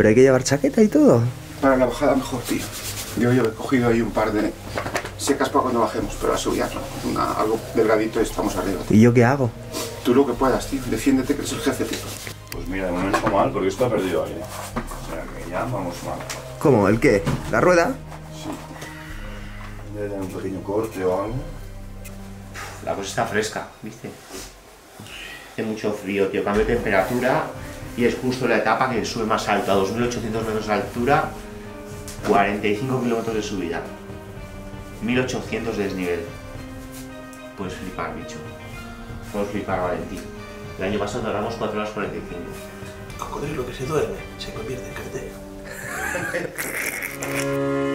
pero hay que llevar chaqueta y todo. Para la bajada mejor, tío. Yo he cogido ahí un par de secas para cuando bajemos, pero a subir no. Algo delgadito y estamos arriba. ¿Y yo qué hago? Tú lo que puedas, tío. Defiéndete, que eres el jefe, tío. Pues mira, de momento mal, porque esto ha perdido aire. O sea, que ya vamos mal. ¿Cómo? ¿El qué? ¿La rueda? Sí. Debe tener un pequeño corte o algo. La cosa está fresca, ¿viste? Hace mucho frío, tío. Cambio de temperatura y es justo la etapa que sube más alto, a 2800 metros de altura, 45 kilómetros de subida, 1800 de desnivel. Puedes flipar, bicho. Puedes flipar, Valentín. El año pasado tardamos 4 horas 45. Cocodrilo que se duerme se convierte en cartero.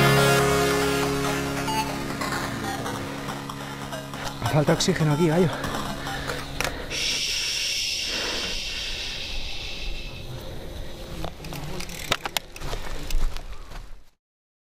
Falta oxígeno aquí, gallo.